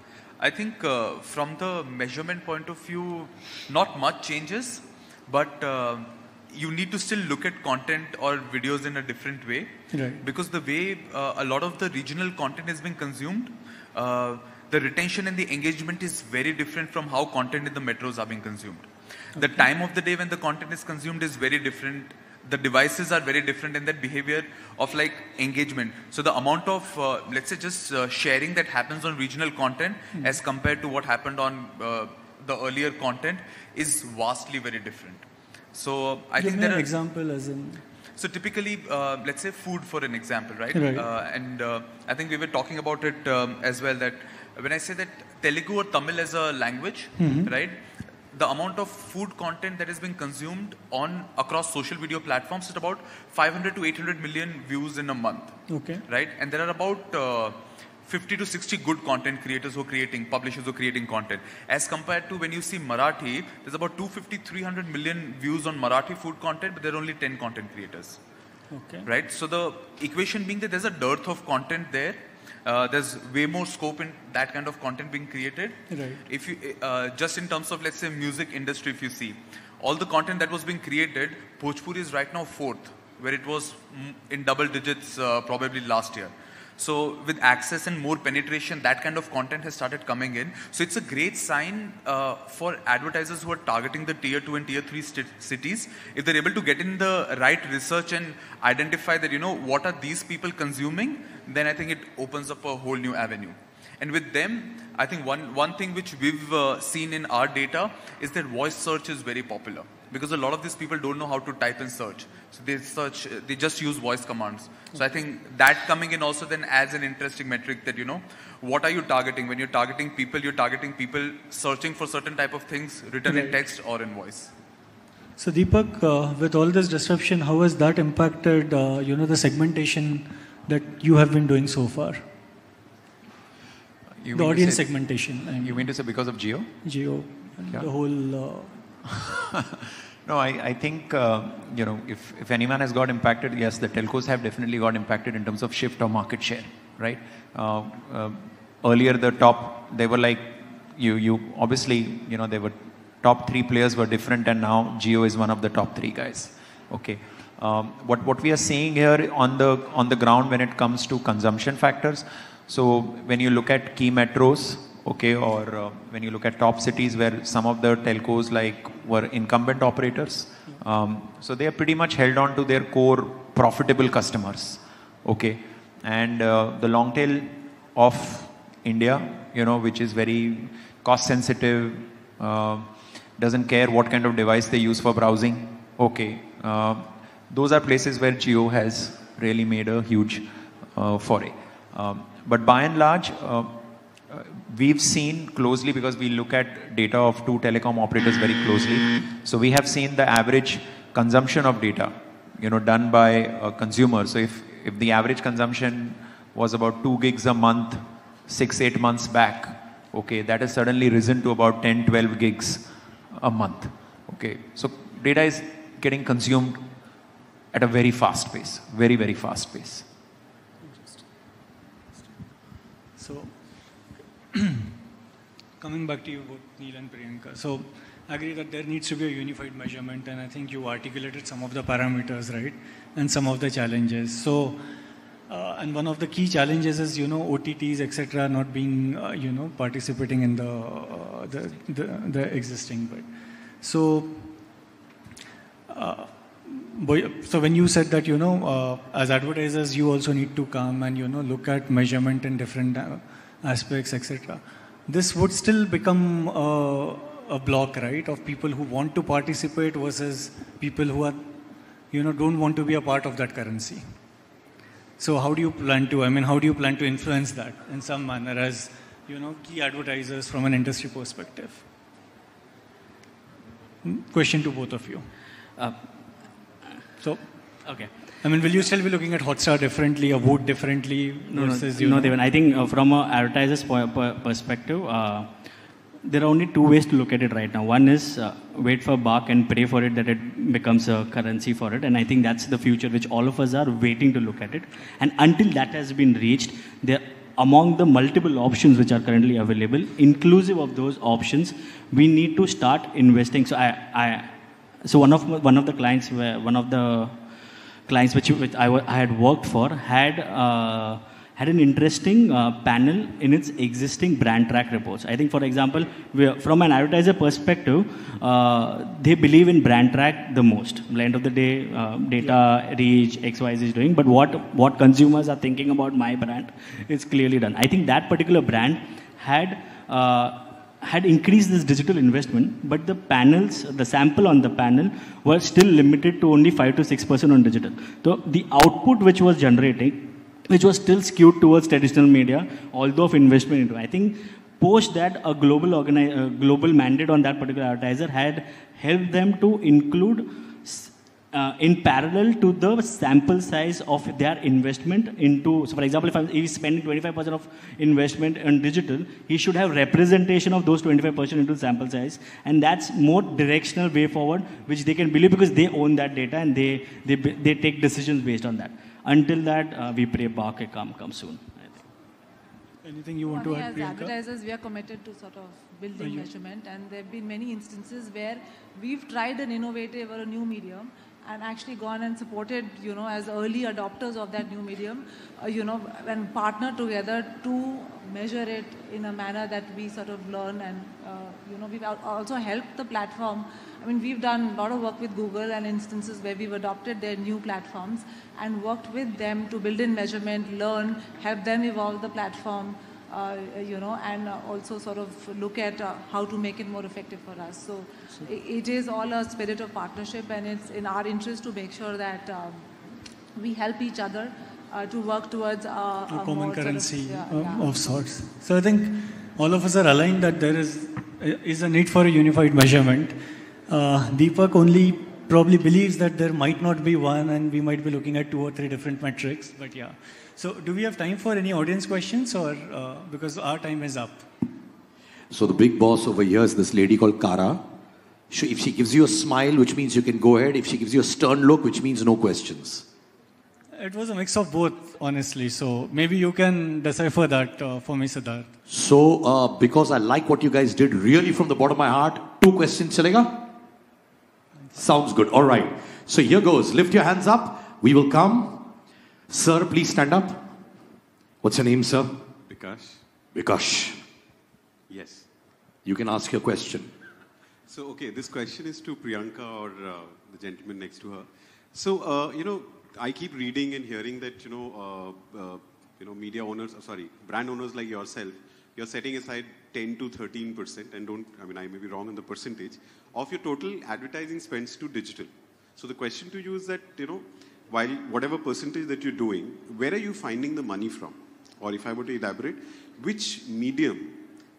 I think uh, from the measurement point of view, not much changes, but uh, you need to still look at content or videos in a different way. Right. Because the way uh, a lot of the regional content is being consumed, uh, the retention and the engagement is very different from how content in the metros are being consumed. The Okay. time of the day when the content is consumed is very different. The devices are very different in that behavior of like engagement. So the amount of, uh, let's say, just uh, sharing that happens on regional content mm. as compared to what happened on uh, the earlier content is vastly very different. So I Give think me there an are example as in. So typically, uh, let's say food for an example, right? Right. Uh, and uh, I think we were talking about it um, as well, that when I say that Telugu or Tamil as a language, Mm-hmm. right? The amount of food content that is being consumed on across social video platforms is about five hundred to eight hundred million views in a month. Okay. Right? And there are about uh, fifty to sixty good content creators who are creating, publishers who are creating content. As compared to when you see Marathi, there's about two hundred fifty, three hundred million views on Marathi food content, but there are only ten content creators. Okay. Right? So the equation being that there's a dearth of content there. Uh, there's way more scope in that kind of content being created. Right. If you, uh, just in terms of, let's say, music industry, if you see, all the content that was being created, Bhojpuri is right now fourth, where it was in double digits uh, probably last year. So with access and more penetration, that kind of content has started coming in. So it's a great sign uh, for advertisers who are targeting the tier two and tier three cities. If they're able to get in the right research and identify that, you know, what are these people consuming, then I think it opens up a whole new avenue. And with them, I think one, one thing which we've uh, seen in our data is that voice search is very popular. Because a lot of these people don't know how to type and search. So they search, they just use voice commands. So I think that coming in also then adds an interesting metric that, you know, what are you targeting? When you're targeting people, you're targeting people searching for certain type of things written Right. in text or in voice. So Deepak, uh, with all this disruption, how has that impacted, uh, you know, the segmentation that you have been doing so far? You The mean to audience say- segmentation. I mean, You mean to say because of Jio? Geo, and Yeah. the whole. Uh, No, I, I think, uh, you know, if, if anyone has got impacted, yes, the telcos have definitely got impacted in terms of shift of market share, right? Uh, uh, earlier, the top, they were like, you, you obviously, you know, they were, top three players were different, and now Jio is one of the top three guys, okay? Um, what, what we are seeing here on the, on the ground when it comes to consumption factors, so when you look at key metros, okay, or uh, when you look at top cities where some of the telcos like were incumbent operators, um, so they are pretty much held on to their core profitable customers, okay, and uh, the long tail of India, you know, which is very cost sensitive, uh, doesn't care what kind of device they use for browsing, okay, uh, those are places where Jio has really made a huge uh, foray. Um, but by and large, uh, we've seen closely, because we look at data of two telecom operators very closely. So we have seen the average consumption of data, you know, done by a consumer. So if, if the average consumption was about two gigs a month, six, eight months back, okay, that has suddenly risen to about ten, twelve gigs a month. Okay, so data is getting consumed at a very fast pace, very, very fast pace. So, coming back to you both, Neil and Priyanka. So, I agree that there needs to be a unified measurement, and I think you articulated some of the parameters, right, and some of the challenges. So, uh, and one of the key challenges is, you know, O T Ts, et cetera, not being, uh, you know, participating in the, uh, the, the, the existing bit. So, uh, so when you said that, you know, uh, as advertisers, you also need to come and, you know, look at measurement in different uh, aspects, et cetera. This would still become uh, a block, right, of people who want to participate versus people who are, you know, don't want to be a part of that currency. So how do you plan to, I mean, how do you plan to influence that in some manner as, you know, key advertisers from an industry perspective? Question to both of you. Uh, So, okay. I mean, will you still be looking at Hotstar differently, or Voot differently? No, versus, no, you no know? Devan. I think uh, from an advertiser's po po perspective, uh, there are only two ways to look at it right now. One is uh, wait for bark and pray for it that it becomes a currency for it. And I think that's the future which all of us are waiting to look at it. And until that has been reached, there among the multiple options which are currently available, inclusive of those options, we need to start investing. So I, I So one of one of the clients, one of the clients which, which I, I had worked for had uh, had an interesting uh, panel in its existing brand track reports. I think, for example, we, from an advertiser perspective, uh, they believe in brand track the most. At the end of the day, uh, data, reach, X Y Z is doing, but what what consumers are thinking about my brand is clearly done. I think that particular brand had. Uh, had increased this digital investment, but the panels, the sample on the panel were still limited to only five to six percent on digital. So the output which was generating, which was still skewed towards traditional media, although of investment into, I think post that a global, organi- uh, global mandate on that particular advertiser had helped them to include Uh, in parallel to the sample size of their investment into, so for example, if I'm, he's spending twenty-five percent of investment in digital, he should have representation of those twenty-five percent into sample size, and that's more directional way forward, which they can believe because they own that data and they they, they take decisions based on that. Until that, uh, we pray bark come, come soon. I think. Anything you want to add, As Priyanka? advertisers, we are committed to sort of building measurement, and there have been many instances where we've tried an innovative or a new medium and actually gone and supported, you know, as early adopters of that new medium, uh, you know, and partner together to measure it in a manner that we sort of learn and, uh, you know, we've also helped the platform. I mean, we've done a lot of work with Google and instances where we've adopted their new platforms and worked with them to build in measurement, learn, help them evolve the platform, uh, you know, and uh, also sort of look at uh, how to make it more effective for us. So, so it is all a spirit of partnership, and it's in our interest to make sure that um, we help each other uh, to work towards uh, a, a common more currency sort of, of, yeah, yeah. of sorts. So I think all of us are aligned that there is is a need for a unified measurement. Uh, Deepak only probably believes that there might not be one, and we might be looking at two or three different metrics. But yeah. So do we have time for any audience questions, or uh, because our time is up? So the big boss over here is this lady called Kara. She, if she gives you a smile, which means you can go ahead. If she gives you a stern look, which means no questions. It was a mix of both, honestly. So maybe you can decipher that uh, for me, Siddharth. So uh, because I like what you guys did really from the bottom of my heart, two questions, chalega? Sounds good. All right. So here goes. Lift your hands up. We will come. Sir, please stand up. What's your name, sir? Vikash. Vikash. Yes. You can ask your question. So, okay, this question is to Priyanka or uh, the gentleman next to her. So, uh, you know, I keep reading and hearing that, you know, uh, uh, you know, media owners, uh, sorry, brand owners like yourself, you're setting aside ten to thirteen percent, and don't, I mean, I may be wrong on the percentage, of your total advertising spends to digital. So the question to you is that, you know, while whatever percentage that you're doing, where are you finding the money from? Or if I were to elaborate, which medium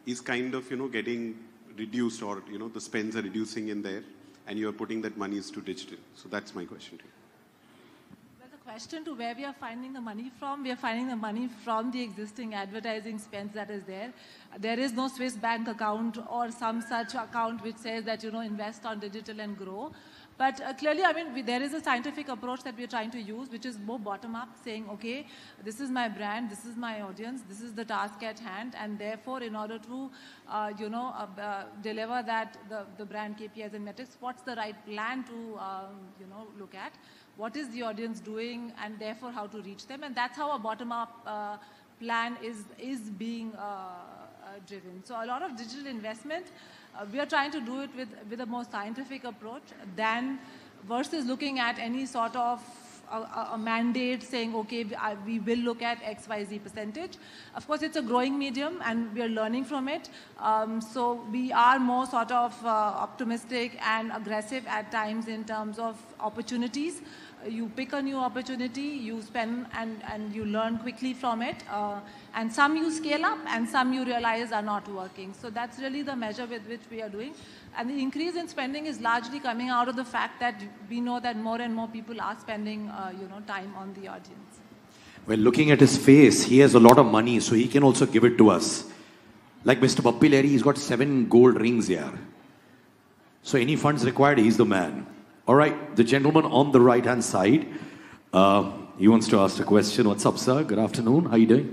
is kind of, you know, getting reduced, or, you know, the spends are reducing in there, and you're putting that monies to digital. So that's my question to you. Well, the question to where we are finding the money from, we are finding the money from the existing advertising spends that is there. There is no Swiss bank account or some such account which says that, you know, invest on digital and grow. But uh, clearly, I mean, we, there is a scientific approach that we are trying to use, which is more bottom-up, saying, okay, this is my brand, this is my audience, this is the task at hand, and therefore, in order to, uh, you know, uh, uh, deliver that, the, the brand K P Is and metrics, what's the right plan to, um, you know, look at? What is the audience doing, and therefore, how to reach them? And that's how a bottom-up uh, plan is, is being uh, uh, driven. So a lot of digital investment, Uh, we are trying to do it with, with a more scientific approach than versus looking at any sort of a, a mandate saying, okay, we, I, we will look at X Y Z percentage. Of course, it's a growing medium and we are learning from it. Um, so we are more sort of uh, optimistic and aggressive at times in terms of opportunities. You pick a new opportunity, you spend and, and you learn quickly from it. Uh, and some you scale up and some you realize are not working. So that's really the measure with which we are doing. And the increase in spending is largely coming out of the fact that we know that more and more people are spending uh, you know, time on the audience. Well, looking at his face, he has a lot of money, so he can also give it to us. Like Mister Pappileri, he's got seven gold rings here. So any funds required, he's the man. All right, the gentleman on the right-hand side, uh, he wants to ask a question. What's up, sir? Good afternoon. How are you doing?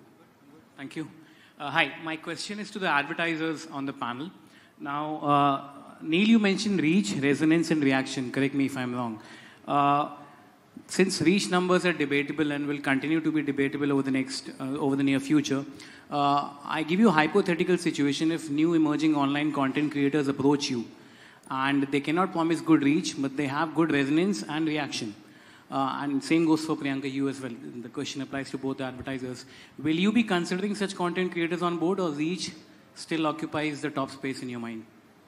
Thank you. Uh, hi, my question is to the advertisers on the panel. Now, uh, Neil, you mentioned reach, resonance, and reaction. Correct me if I'm wrong. Uh, since reach numbers are debatable and will continue to be debatable over the next, uh, over the near future, uh, I give you a hypothetical situation. If new emerging online content creators approach you, and they cannot promise good reach, but they have good resonance and reaction. Uh, and same goes for Priyanka, you as well. The question applies to both the advertisers. Will you be considering such content creators on board, or reach still occupies the top space in your mind?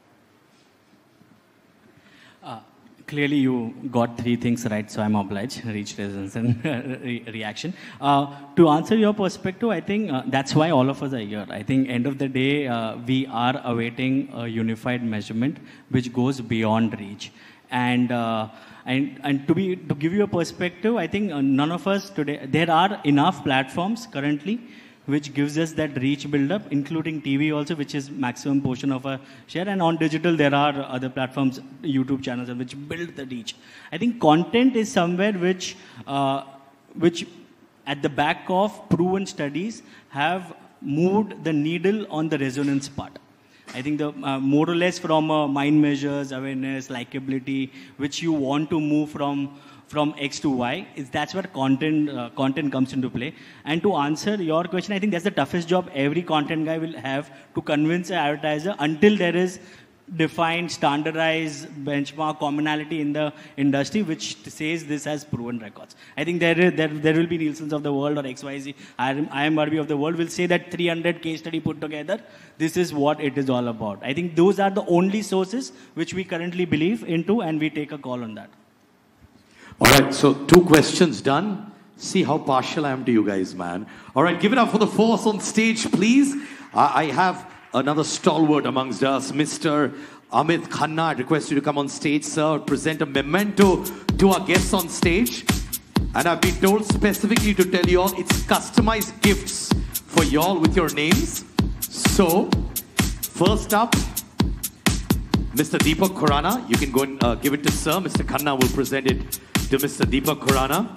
Uh, clearly you got three things right, so I'm obliged: reach, resonance, and re reaction. Uh, to answer your perspective, I think uh, that's why all of us are here. I think end of the day, uh, we are awaiting a unified measurement which goes beyond reach. And uh, and and to be to give you a perspective, I think uh, none of us today, there are enough platforms currently which gives us that reach build-up, including T V also, which is maximum portion of our share. And on digital, there are other platforms, YouTube channels, which build the reach. I think content is somewhere which, uh, which at the back of proven studies have moved the needle on the resonance part. I think the uh, more or less from uh, mind measures, awareness, likability, which you want to move from from X to Y, is that's where content uh, content comes into play. And to answer your question, I think that's the toughest job every content guy will have, to convince an advertiser until there is defined, standardized, benchmark, commonality in the industry which says this has proven records. I think there is, there, there will be Nielsen's of the world or X Y Z, I M R B of the world will say that three hundred case study put together, this is what it is all about. I think those are the only sources which we currently believe into, and we take a call on that. All right, so two questions done. See how partial I am to you guys, man. All right, give it up for the force on stage, please. I, I have another stalwart amongst us, Mister Amit Khanna. I request you to come on stage, sir. Present a memento to our guests on stage. And I've been told specifically to tell you all it's customized gifts for y'all with your names. So, first up, Mister Deepak Khurana. You can go and uh, give it to sir. Mister Khanna will present it to Mister Deepak Khurana.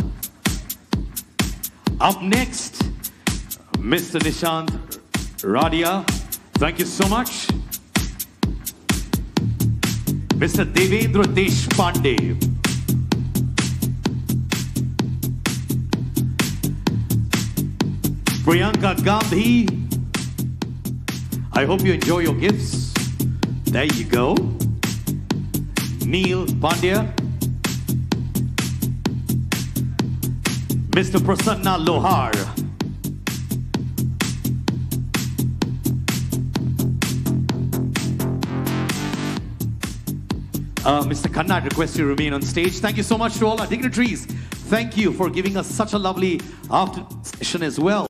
Up next, Mister Nishant Radia. Thank you so much. Mister Devendra Deshpande. Priyanka Gandhi. I hope you enjoy your gifts. There you go. Neil Pandya. Mister Prasanna Lohar. Uh, Mister Khanna, I request you to remain on stage. Thank you so much to all our dignitaries. Thank you for giving us such a lovely afternoon session as well.